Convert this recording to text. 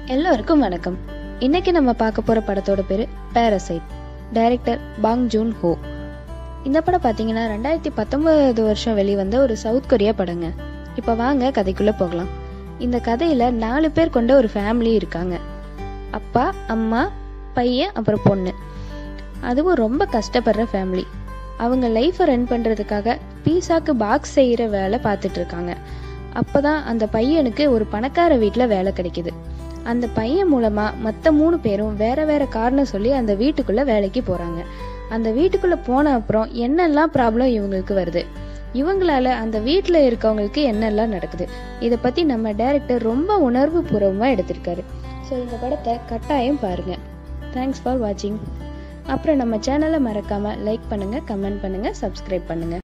எல்லோருக்கும் வணக்கம். இன்னைக்கு நம்ம பார்க்க போற படத்தோட பேரு பேரசைட். டைரக்டர் பாங் ஜூன் ஹோ. இந்த படம் பார்த்தீங்கன்னா 2019 வருஷம் வெளிவந்த ஒரு சவுத் கொரியா படங்க. இப்போ வாங்க கதைக்குள்ள போகலாம். இந்த கதையில 4 பேர் கொண்ட ஒரு ஃபேமிலி இருக்காங்க. அப்பா, அம்மா, பையன், அப்புறம் பொண்ணு. அதுவும் ரொம்ப கஷ்டப்படுற ஃபேமிலி. அவங்க லைஃப்பை ரன் பண்றதுக்காக பீஸாக்கு பாக்ஸ் செய்யற வேலை பார்த்துட்டு இருக்காங்க. அப்பதான் அந்த பையனுக்கு ஒரு பணக்கார வீட்டுல வேலை கிடைக்குது. அந்த பையன் மூலமா மற்ற 3 பேரும் வேற வேற காரணம் சொல்லி அந்த வீட்டுக்குள்ள வேலைக்கு போறாங்க. அந்த வீட்டுக்குள்ள போன அப்புறம் என்னெல்லாம் ப்ராப்ளம் இவங்களுக்கு வருது, இவங்களால அந்த வீட்டுல இருக்கவங்களுக்கு என்னெல்லாம் நடக்குது, இதை பத்தி நம்ம டைரக்டர் ரொம்ப உணர்வு பூர்வமா எடுத்திருக்காரு. ஸோ இந்த படத்தை கட்டாயம் பாருங்க. தேங்க்ஸ் ஃபார் வாட்சிங். அப்புறம் நம்ம சேனலை மறக்காம லைக் பண்ணுங்க, கமெண்ட் பண்ணுங்க, சப்ஸ்கிரைப் பண்ணுங்க.